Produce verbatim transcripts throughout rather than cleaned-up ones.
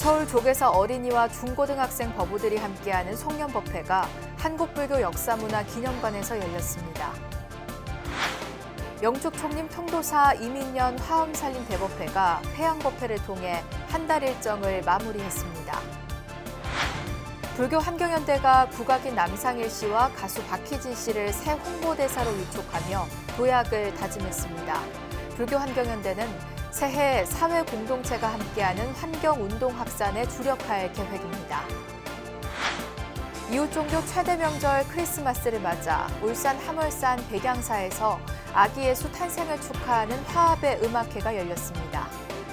서울 조계사 어린이와 중고등학생 법우들이 함께하는 송년법회가 한국불교 역사문화기념관에서 열렸습니다. 영축 총림 통도사 이민년 화엄살림 대법회가 회양법회를 통해 한 달 일정을 마무리했습니다. 불교 환경연대가 국악인 남상일 씨와 가수 박희진 씨를 새 홍보대사로 위촉하며 도약을 다짐했습니다. 불교 환경연대는 새해 사회 공동체가 함께하는 환경운동 확산에 주력할 계획입니다. 이웃 종교 최대 명절 크리스마스를 맞아 울산 함월산 백양사에서 아기 예수 탄생을 축하하는 화합의 음악회가 열렸습니다.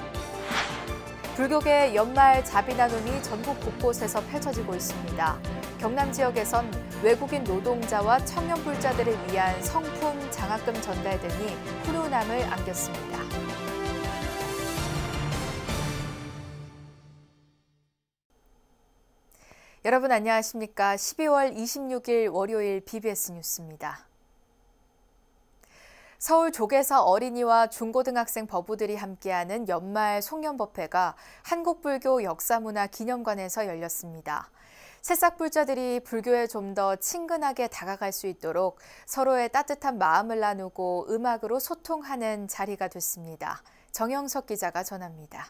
불교계 연말 자비나눔이 전국 곳곳에서 펼쳐지고 있습니다. 경남 지역에선 외국인 노동자와 청년불자들을 위한 성품, 장학금 전달 등이 훈훈함을 안겼습니다. 여러분 안녕하십니까? 십이월 이십육일 월요일 비비에스 뉴스입니다. 서울 조계사 어린이와 중고등학생 법우들이 함께하는 연말 송년법회가 한국불교 역사문화기념관에서 열렸습니다. 새싹불자들이 불교에 좀 더 친근하게 다가갈 수 있도록 서로의 따뜻한 마음을 나누고 음악으로 소통하는 자리가 됐습니다. 정영석 기자가 전합니다.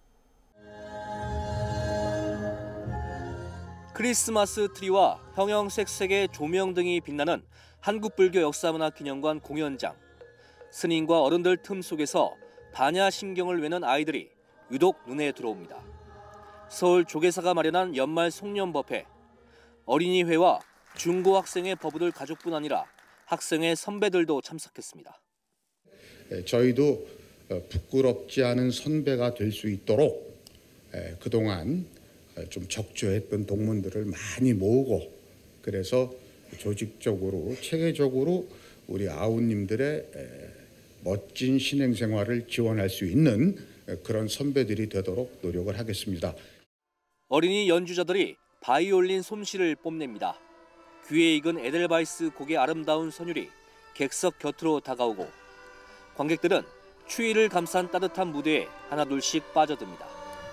크리스마스 트리와 형형색색의 조명 등이 빛나는 한국불교 역사문화기념관 공연장. 스님과 어른들 틈 속에서 반야심경을 외는 아이들이 유독 눈에 들어옵니다. 서울 조계사가 마련한 연말 송년법회. 어린이회와 중고학생의 법우들 가족뿐 아니라 학생의 선배들도 참석했습니다. 저희도 부끄럽지 않은 선배가 될 수 있도록 그동안 좀 적조했던 동문들을 많이 모으고, 그래서 조직적으로 체계적으로 우리 아우님들의 멋진 신행 생활을 지원할 수 있는 그런 선배들이 되도록 노력을 하겠습니다. 어린이 연주자들이 바이올린 솜씨를 뽐냅니다. 귀에 익은 에델바이스 곡의 아름다운 선율이 객석 곁으로 다가오고, 관객들은 추위를 감싼 따뜻한 무대에 하나둘씩 빠져듭니다.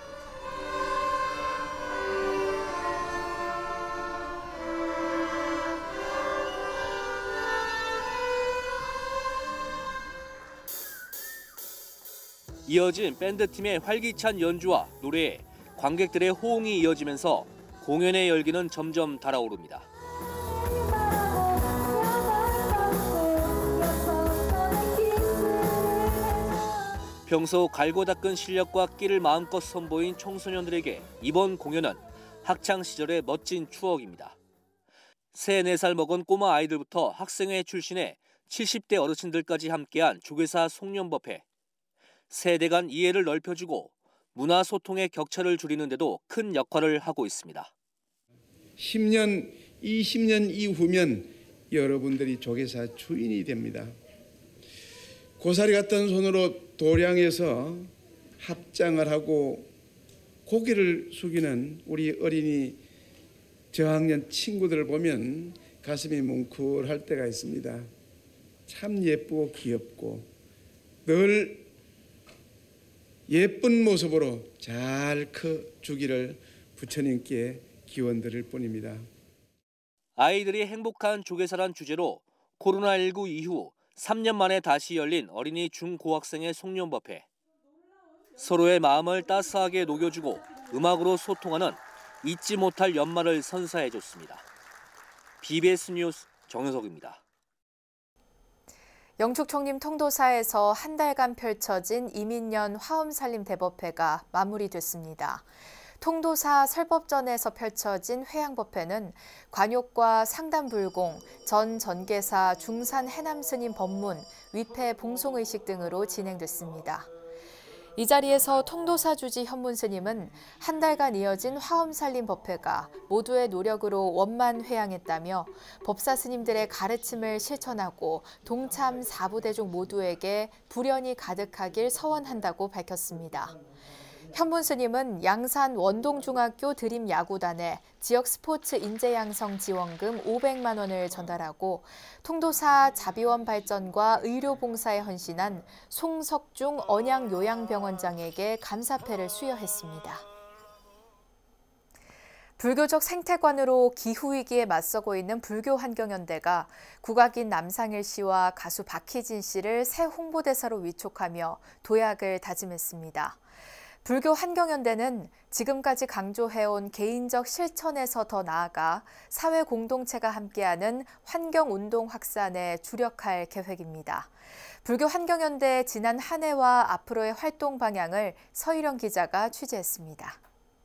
이어진 밴드팀의 활기찬 연주와 노래에 관객들의 호응이 이어지면서 공연의 열기는 점점 달아오릅니다. 평소 갈고 닦은 실력과 끼를 마음껏 선보인 청소년들에게 이번 공연은 학창 시절의 멋진 추억입니다. 세, 네 살 먹은 꼬마 아이들부터 학생회 출신의 칠십 대 어르신들까지 함께한 조계사 송년법회. 세대 간 이해를 넓혀주고 문화 소통의 격차를 줄이는 데도 큰 역할을 하고 있습니다. 십 년, 이십 년 이후면 여러분들이 조계사 주인이 됩니다. 고사리 같은 손으로 도량에서 합장을 하고 고개를 숙이는 우리 어린이 저학년 친구들을 보면 가슴이 뭉클할 때가 있습니다. 참 예쁘고 귀엽고 늘 예쁜 모습으로 잘 커주기를 부처님께 기원드릴 뿐입니다. 아이들이 행복한 조계사란 주제로 코로나십구 이후 삼 년 만에 다시 열린 어린이 중고학생의 송년법회. 서로의 마음을 따스하게 녹여주고 음악으로 소통하는 잊지 못할 연말을 선사해줬습니다. 비비에스 뉴스 정현석입니다. 영축 총림 통도사에서 한 달간 펼쳐진 이민년 화엄살림 대법회가 마무리됐습니다. 통도사 설법전에서 펼쳐진 회양법회는 관욕과 상담불공, 전 전계사 중산 해남스님 법문, 위패 봉송의식 등으로 진행됐습니다. 이 자리에서 통도사 주지 현문스님은 한 달간 이어진 화엄살림 법회가 모두의 노력으로 원만회양했다며 법사 스님들의 가르침을 실천하고 동참 사부대중 모두에게 불연이 가득하길 서원한다고 밝혔습니다. 현문스님은 양산 원동중학교 드림야구단에 지역 스포츠 인재양성 지원금 오백만 원을 전달하고 통도사 자비원 발전과 의료봉사에 헌신한 송석중 언양요양병원장에게 감사패를 수여했습니다. 불교적 생태관으로 기후위기에 맞서고 있는 불교환경연대가 국악인 남상일 씨와 가수 박희진 씨를 새 홍보대사로 위촉하며 도약을 다짐했습니다. 불교환경연대는 지금까지 강조해온 개인적 실천에서 더 나아가 사회 공동체가 함께하는 환경운동 확산에 주력할 계획입니다. 불교환경연대의 지난 한 해와 앞으로의 활동 방향을 서희령 기자가 취재했습니다.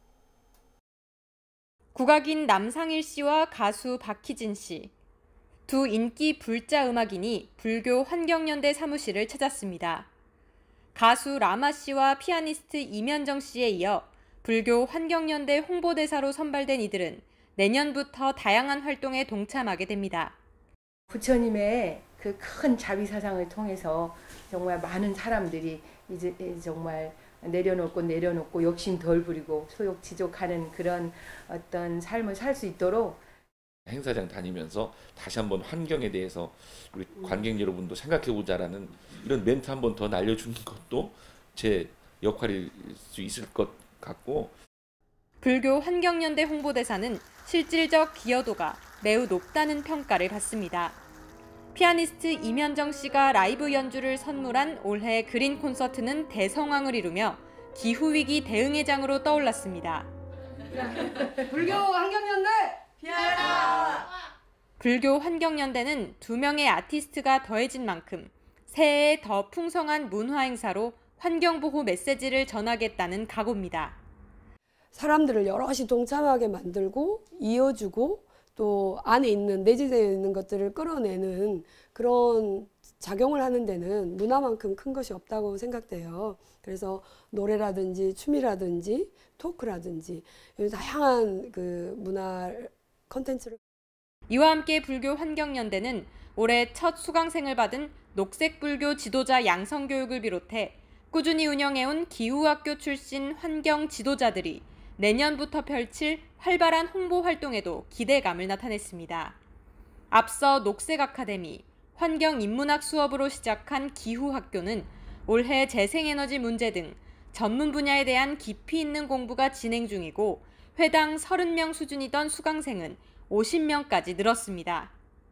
국악인 남상일 씨와 가수 박희진 씨. 두 인기 불자 음악인이 불교 환경연대 사무실을 찾았습니다. 가수 라마 씨와 피아니스트 이면정 씨에 이어 불교 환경연대 홍보대사로 선발된 이들은 내년부터 다양한 활동에 동참하게 됩니다. 부처님의 그 큰 자비 사상을 통해서 정말 많은 사람들이 이제 정말 내려놓고 내려놓고 욕심 덜 부리고 소욕지족하는 그런 어떤 삶을 살 수 있도록 행사장 다니면서 다시 한번 환경에 대해서 우리 관객 여러분도 생각해보자라는 이런 멘트 한 번 더 날려주는 것도 제 역할일 수 있을 것 같고. 불교 환경연대 홍보대사는 실질적 기여도가 매우 높다는 평가를 받습니다. 피아니스트 이면정 씨가 라이브 연주를 선물한 올해 그린 콘서트는 대성황을 이루며 기후위기 대응의 장으로 떠올랐습니다. 불교 환경연대 피하라! 불교 환경연대는 두 명의 아티스트가 더해진 만큼 새해에 더 풍성한 문화 행사로 환경보호 메시지를 전하겠다는 각오입니다. 사람들을 여럿이 동참하게 만들고 이어주고 또 안에 있는 내재되어 있는 것들을 끌어내는 그런 작용을 하는 데는 문화만큼 큰 것이 없다고 생각돼요. 그래서 노래라든지 춤이라든지 토크라든지 다양한 그 문화 콘텐츠를. 이와 함께 불교 환경연대는 올해 첫 수강생을 받은 녹색불교 지도자 양성교육을 비롯해 꾸준히 운영해온 기후학교 출신 환경 지도자들이 내년부터 펼칠 활발한 홍보 활동에도 기대감을 나타냈습니다. 앞서 녹색아카데미, 환경인문학 수업으로 시작한 기후학교는 올해 재생에너지 문제 등 전문 분야에 대한 깊이 있는 공부가 진행 중이고 회당 서른 명 수준이던 수강생은 오십 명까지 늘었습니다.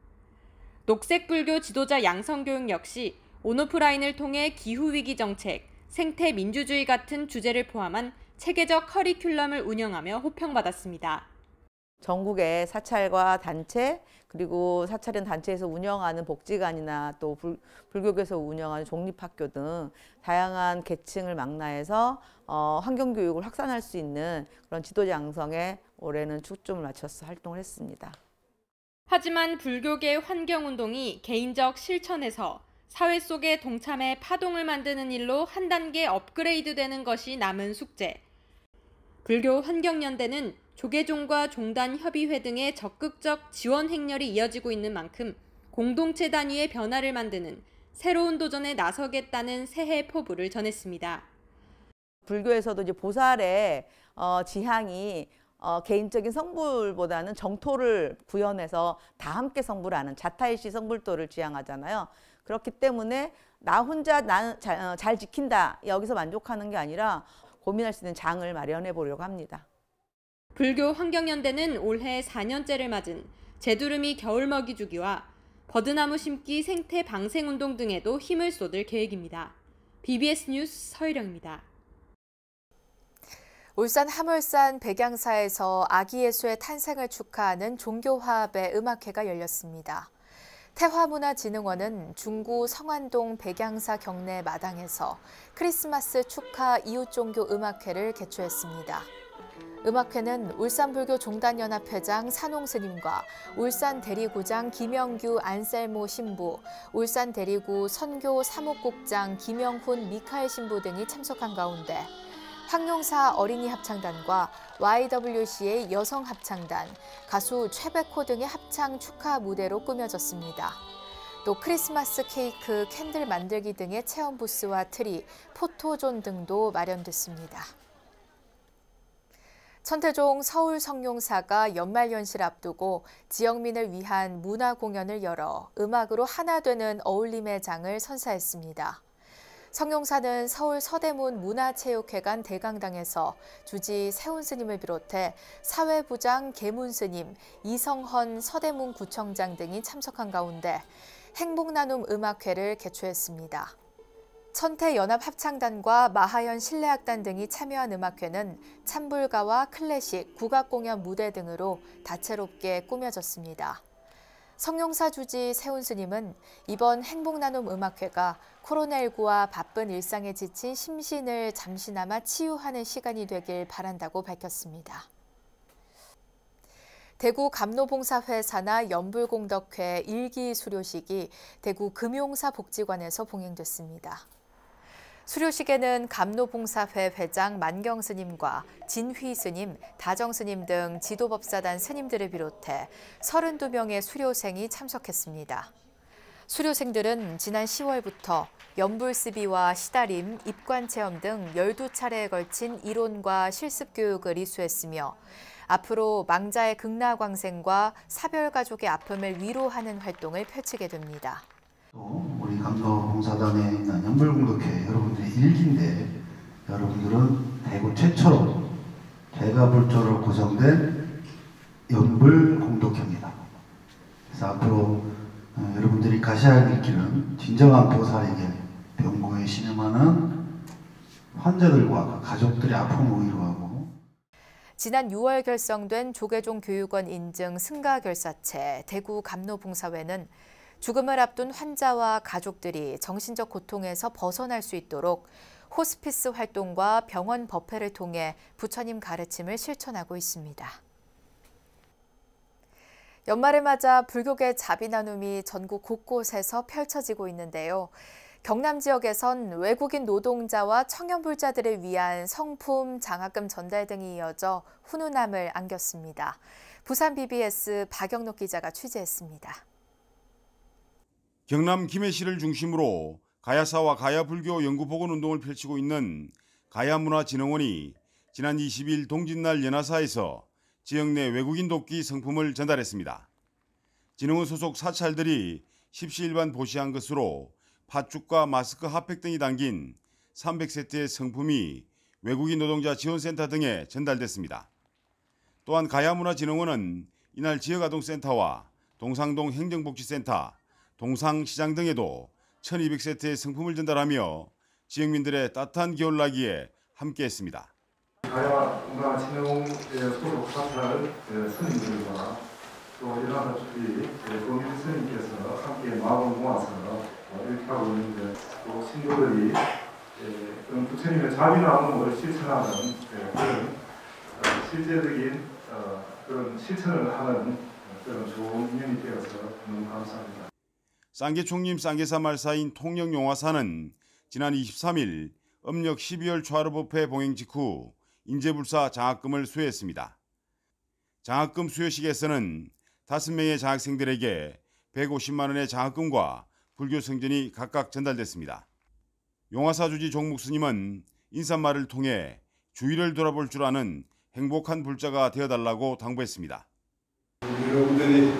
녹색불교 지도자 양성교육 역시 온오프라인을 통해 기후위기 정책, 생태민주주의 같은 주제를 포함한 체계적 커리큘럼을 운영하며 호평받았습니다. 전국의 사찰과 단체 그리고 사찰은 단체에서 운영하는 복지관이나 또 불, 불교계에서 운영하는 종립학교 등 다양한 계층을 망라해서 어, 환경교육을 확산할 수 있는 그런 지도자 양성에 올해는 초점을 맞춰서 활동을 했습니다. 하지만 불교계 환경운동이 개인적 실천에서 사회 속에 동참해 파동을 만드는 일로 한 단계 업그레이드되는 것이 남은 숙제. 불교 환경연대는 조계종과 종단 협의회 등의 적극적 지원 행렬이 이어지고 있는 만큼 공동체 단위의 변화를 만드는 새로운 도전에 나서겠다는 새해 포부를 전했습니다. 불교에서도 이제 보살의 어, 지향이 어, 개인적인 성불보다는 정토를 구현해서 다 함께 성불하는 자타일시 성불도를 지향하잖아요. 그렇기 때문에 나 혼자 나, 자, 어, 잘 지킨다 여기서 만족하는 게 아니라 고민할 수 있는 장을 마련해 보려고 합니다. 불교 환경연대는 올해 사 년째를 맞은 제두르미 겨울먹이 주기와 버드나무 심기 생태 방생운동 등에도 힘을 쏟을 계획입니다. 비비에스 뉴스 서희령입니다. 울산 함월산 백양사에서 아기 예수의 탄생을 축하하는 종교화합의 음악회가 열렸습니다. 태화문화진흥원은 중구 성안동 백양사 경내 마당에서 크리스마스 축하 이웃종교 음악회를 개최했습니다. 음악회는 울산불교 종단연합회장 산홍스님과 울산 대리구장 김영규 안셀모 신부, 울산 대리구 선교 사목국장 김영훈 미카엘 신부 등이 참석한 가운데 황룡사 어린이 합창단과 와이더블유씨의 여성 합창단, 가수 최백호 등의 합창 축하 무대로 꾸며졌습니다. 또 크리스마스 케이크, 캔들 만들기 등의 체험 부스와 트리, 포토존 등도 마련됐습니다. 천태종 서울성룡사가 연말연시를 앞두고 지역민을 위한 문화 공연을 열어 음악으로 하나 되는 어울림의 장을 선사했습니다. 성룡사는 서울 서대문 문화체육회관 대강당에서 주지 세훈 스님을 비롯해 사회부장 계문 스님, 이성헌 서대문 구청장 등이 참석한 가운데 행복나눔 음악회를 개최했습니다. 천태연합합창단과 마하연 실내악단 등이 참여한 음악회는 찬불가와 클래식, 국악공연 무대 등으로 다채롭게 꾸며졌습니다. 성룡사 주지 세훈 스님은 이번 행복나눔 음악회가 코로나십구와 바쁜 일상에 지친 심신을 잠시나마 치유하는 시간이 되길 바란다고 밝혔습니다. 대구 감로봉사회 산하 연불공덕회 일 기 수료식이 대구 금용사복지관에서 봉행됐습니다. 수료식에는 감로봉사회 회장 만경 스님과 진휘 스님, 다정 스님 등 지도법사단 스님들을 비롯해 서른두 명의 수료생이 참석했습니다. 수료생들은 지난 시월부터 연불습의와 시다림, 입관체험 등 열두 차례에 걸친 이론과 실습 교육을 이수했으며 앞으로 망자의 극락광생과 사별가족의 아픔을 위로하는 활동을 펼치게 됩니다. 또 우리 감로봉사단에 있는 연불공덕회 여러분들의 일기인데 여러분들은 대구 최초로 대가불조로 구성된 연불공덕회입니다. 그래서 앞으로 어, 여러분들이 가셔야 할 길은 진정한 보살에게 병고에 신음하는 환자들과 가족들의 아픔을 위로하고 지난 유월 결성된 조계종 교육원 인증 승가결사체 대구 감로봉사회는 죽음을 앞둔 환자와 가족들이 정신적 고통에서 벗어날 수 있도록 호스피스 활동과 병원 법회를 통해 부처님 가르침을 실천하고 있습니다. 연말을 맞아 불교계 자비나눔이 전국 곳곳에서 펼쳐지고 있는데요. 경남 지역에선 외국인 노동자와 청년불자들을 위한 성품, 장학금 전달 등이 이어져 훈훈함을 안겼습니다. 부산 비비에스 박영록 기자가 취재했습니다. 경남 김해시를 중심으로 가야사와 가야불교 연구보건운동을 펼치고 있는 가야문화진흥원이 지난 이십 일 동짓날 연화사에서 지역 내 외국인 돕기 성품을 전달했습니다. 진흥원 소속 사찰들이 십시일반 보시한 것으로 팥죽과 마스크 핫팩 등이 담긴 삼백 세트의 성품이 외국인 노동자 지원센터 등에 전달됐습니다. 또한 가야문화진흥원은 이날 지역아동센터와 동상동 행정복지센터, 동상시장 등에도 천이백 세트의 성품을 전달하며 지역민들의 따뜻한 겨울나기에 함께했습니다. 가야문화진흥원 소속 사찰 스님들과 또 연화사 주비 도민 스님께서 함께 마음을 모아서 이렇게 하고 있는데 또 신도들이 그런 부처님의 자비나눔을 실천하는 그런 실제적인 그런 실천을 하는 그런 좋은 인연이 되어서 너무 감사합니다. 쌍계총림 쌍계사 말사인 통영용화사는 지난 이십삼 일 음력 십이월 초하루법회 봉행 직후 인재불사 장학금을 수여했습니다. 장학금 수여식에서는 다섯 명의 장학생들에게 백오십만 원의 장학금과 불교 성전이 각각 전달됐습니다. 용화사 주지 종묵 스님은 인사말을 통해 주위를 돌아볼 줄 아는 행복한 불자가 되어달라고 당부했습니다. 여러분들이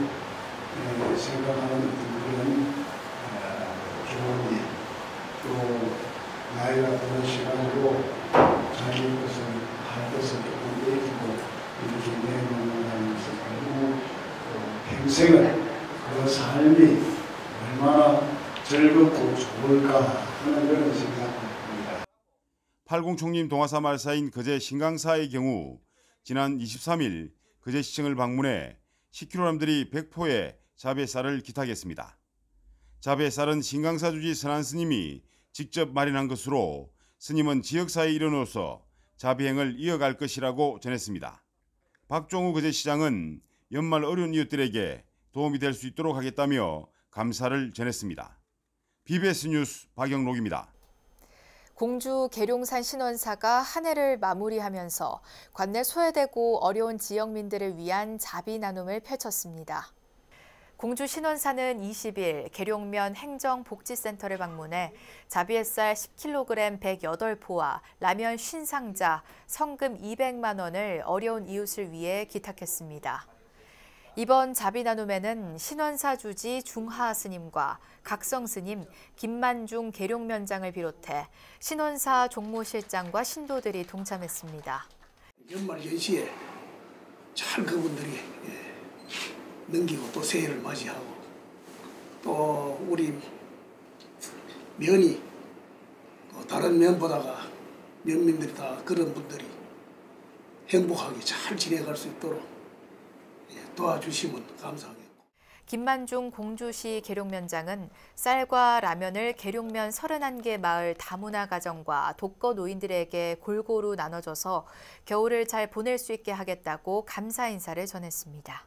생각하는 그런 좋은 일, 또 나이가 드는 시간으로 자기 것을 할 것을 조금 내주고 이렇게 내놓는다는 것을 알고 평생을 그 삶이 얼마나 즐겁고 좋을까 하는 그런 생각입니다. 팔공총림 동화사 말사인 거제 신강사의 경우 지난 이십삼 일 거제시청을 방문해 십 킬로그램들이 백포의 자배쌀을 기탁했습니다. 자배쌀은 신강사 주지 선한 스님이 직접 마련한 것으로 스님은 지역사회의 일원으로서 자비행을 이어갈 것이라고 전했습니다. 박종우 거제시장은 연말 어려운 이웃들에게 도움이 될 수 있도록 하겠다며 감사를 전했습니다. 비비에스 뉴스 박영록입니다. 공주 계룡산 신원사가 한 해를 마무리하면서 관내 소외되고 어려운 지역민들을 위한 자비 나눔을 펼쳤습니다. 공주 신원사는 이십 일 계룡면 행정복지센터를 방문해 자비햇살 십 킬로그램 백여덟 포와 라면 쉰 상자, 성금 이백만 원을 어려운 이웃을 위해 기탁했습니다. 이번 자비 나눔에는 신원사 주지 중하 스님과 각성 스님, 김만중 계룡면장을 비롯해 신원사 종모실장과 신도들이 동참했습니다. 연말 연시에 잘 그분들이 예, 넘기고 또 새해를 맞이하고 또 우리 면이 다른 면보다가 면민들이 다 그런 분들이 행복하게 잘 지내갈 수 있도록 도와주시면 감사하겠고. 김만중 공주시 계룡면장은 쌀과 라면을 계룡면 서른한 개 마을 다문화 가정과 독거 노인들에게 골고루 나눠줘서 겨울을 잘 보낼 수 있게 하겠다고 감사 인사를 전했습니다.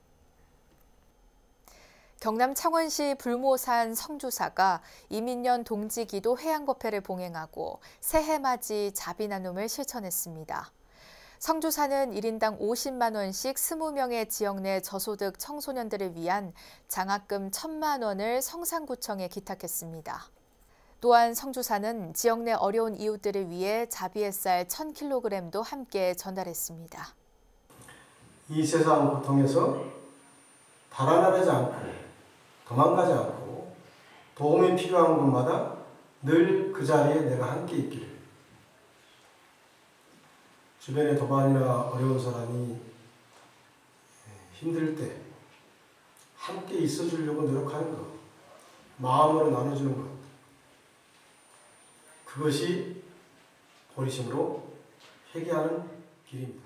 경남 창원시 불모산 성주사가 이민년 동지기도 해양법회를 봉행하고 새해맞이 자비 나눔을 실천했습니다. 성주사는 일 인당 오십만 원씩 이십 명의 지역 내 저소득 청소년들을 위한 장학금 천만 원을 성산구청에 기탁했습니다. 또한 성주사는 지역 내 어려운 이웃들을 위해 자비의 쌀 천 킬로그램도 함께 전달했습니다. 이 세상 고통에서 달아나지 않고 도망가지 않고 도움이 필요한 곳마다 늘 그 자리에 내가 함께 있기를. 주변에 도반이나 어려운 사람이 힘들 때 함께 있어주려고 노력하는 것, 마음으로 나눠주는 것, 그것이 보리심으로 회개하는 길입니다.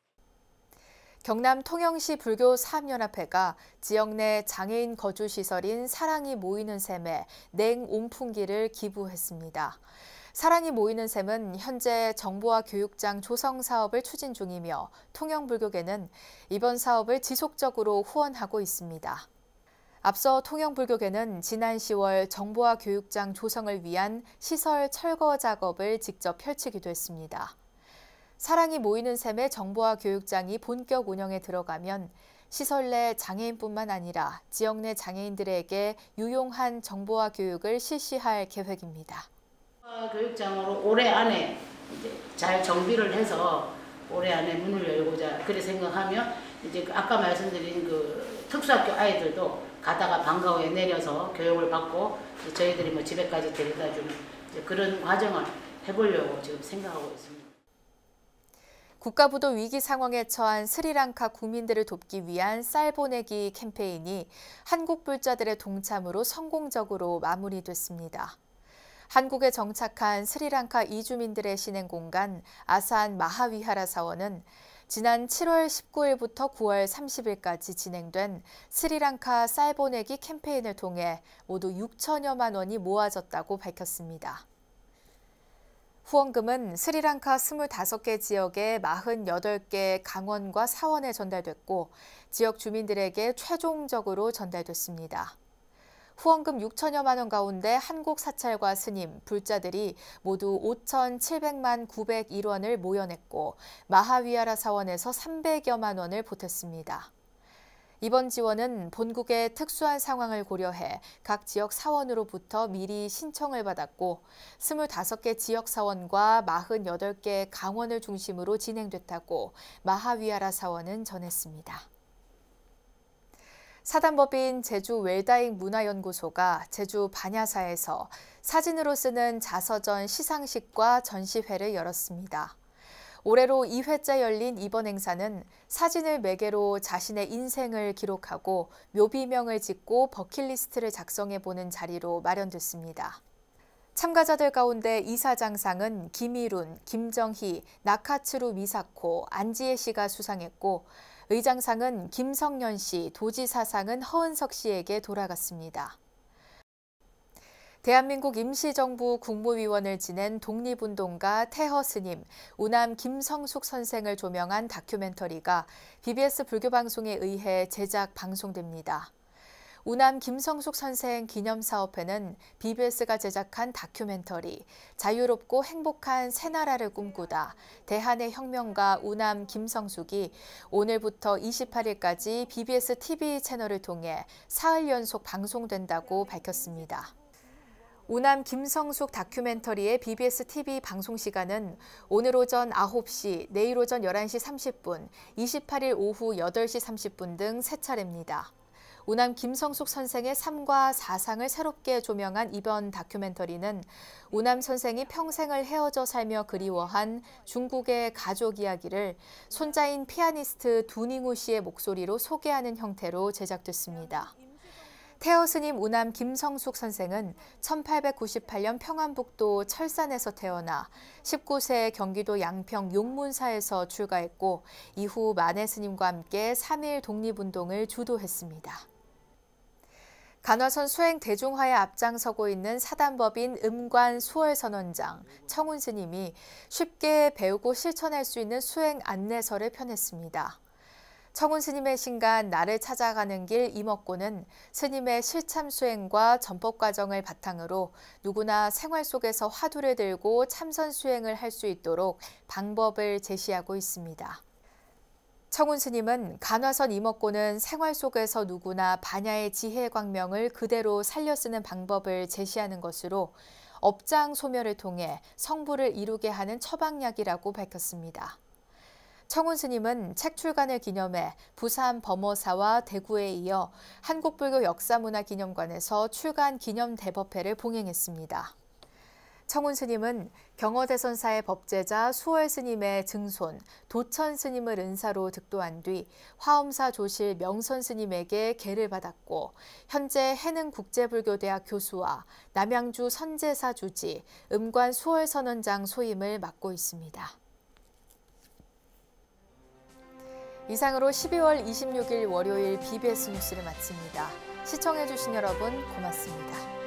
경남 통영시 불교 사업연합회가 지역 내 장애인 거주시설인 사랑이 모이는 샘에 냉온풍기를 기부했습니다. 사랑이 모이는 샘은 현재 정보화 교육장 조성 사업을 추진 중이며 통영불교계는 이번 사업을 지속적으로 후원하고 있습니다. 앞서 통영불교계는 지난 시월 정보화 교육장 조성을 위한 시설 철거 작업을 직접 펼치기도 했습니다. 사랑이 모이는 샘의 정보화 교육장이 본격 운영에 들어가면 시설 내 장애인뿐만 아니라 지역 내 장애인들에게 유용한 정보화 교육을 실시할 계획입니다. 교육장으로 올해 안에 이제 잘 정비를 해서 올해 안에 문을 열고자 그렇게 생각하며 이제 아까 말씀드린 그 특수학교 아이들도 가다가 방과후에 내려서 교육을 받고 저희들이 뭐 집에까지 데려다주는 이제 그런 과정을 해보려고 지금 생각하고 있습니다. 국가부도 위기 상황에 처한 스리랑카 국민들을 돕기 위한 쌀 보내기 캠페인이 한국 불자들의 동참으로 성공적으로 마무리됐습니다. 한국에 정착한 스리랑카 이주민들의 신행 공간 아산 마하위하라 사원은 지난 칠월 십구일부터 구월 삼십일까지 진행된 스리랑카 쌀 보내기 캠페인을 통해 모두 육천여만 원이 모아졌다고 밝혔습니다. 후원금은 스리랑카 스물다섯 개 지역의 마흔여덟 개 강원과 사원에 전달됐고 지역 주민들에게 최종적으로 전달됐습니다. 후원금 육천여만 원 가운데 한국 사찰과 스님, 불자들이 모두 오천칠백만 구백일 원을 모여냈고 마하위하라 사원에서 삼백여만 원을 보탰습니다. 이번 지원은 본국의 특수한 상황을 고려해 각 지역 사원으로부터 미리 신청을 받았고 스물다섯 개 지역 사원과 마흔여덟 개 강원을 중심으로 진행됐다고 마하위하라 사원은 전했습니다. 사단법인 제주 웰다잉 문화연구소가 제주 반야사에서 사진으로 쓰는 자서전 시상식과 전시회를 열었습니다. 올해로 이 회째 열린 이번 행사는 사진을 매개로 자신의 인생을 기록하고 묘비명을 짓고 버킷리스트를 작성해보는 자리로 마련됐습니다. 참가자들 가운데 이사장상은 김일훈, 김정희, 나카츠루 미사코, 안지혜 씨가 수상했고 의장상은 김성년 씨, 도지사상은 허은석 씨에게 돌아갔습니다. 대한민국 임시정부 국무위원을 지낸 독립운동가 태허 스님, 우남 김성숙 선생을 조명한 다큐멘터리가 비비에스 불교방송에 의해 제작 방송됩니다. 우남 김성숙 선생 기념사업회는 비비에스가 제작한 다큐멘터리 자유롭고 행복한 새나라를 꿈꾸다 대한의 혁명가 우남 김성숙이 오늘부터 이십팔일까지 비비에스 티비 채널을 통해 사흘 연속 방송된다고 밝혔습니다. 우남 김성숙 다큐멘터리의 비비에스 티비 방송 시간은 오늘 오전 아홉 시, 내일 오전 열한 시 삼십 분, 이십팔 일 오후 여덟 시 삼십 분 등 세 차례입니다. 우남 김성숙 선생의 삶과 사상을 새롭게 조명한 이번 다큐멘터리는 우남 선생이 평생을 헤어져 살며 그리워한 중국의 가족 이야기를 손자인 피아니스트 두닝우 씨의 목소리로 소개하는 형태로 제작됐습니다. 태어 스님 우남 김성숙 선생은 천팔백구십팔 년 평안북도 철산에서 태어나 십구 세 경기도 양평 용문사에서 출가했고 이후 만해 스님과 함께 삼 일 독립운동을 주도했습니다. 간화선 수행 대중화에 앞장서고 있는 사단법인 음관 수월선원장 청운 스님이 쉽게 배우고 실천할 수 있는 수행 안내서를 펴냈습니다. 청운 스님의 신간 나를 찾아가는 길 이먹고는 스님의 실참 수행과 전법 과정을 바탕으로 누구나 생활 속에서 화두를 들고 참선 수행을 할 수 있도록 방법을 제시하고 있습니다. 청운 스님은 간화선 이먹고는 생활 속에서 누구나 반야의 지혜 광명을 그대로 살려 쓰는 방법을 제시하는 것으로 업장 소멸을 통해 성부를 이루게 하는 처방약이라고 밝혔습니다. 청운 스님은 책 출간을 기념해 부산 범어사와 대구에 이어 한국불교 역사문화기념관에서 출간 기념 대법회를 봉행했습니다. 청운 스님은 경어대선사의 법제자 수월 스님의 증손 도천 스님을 은사로 득도한 뒤 화엄사 조실 명선 스님에게 계를 받았고 현재 해능국제불교대학 교수와 남양주 선제사 주지, 음관 수월선원장 소임을 맡고 있습니다. 이상으로 십이월 이십육일 월요일 비비에스 뉴스를 마칩니다. 시청해주신 여러분 고맙습니다.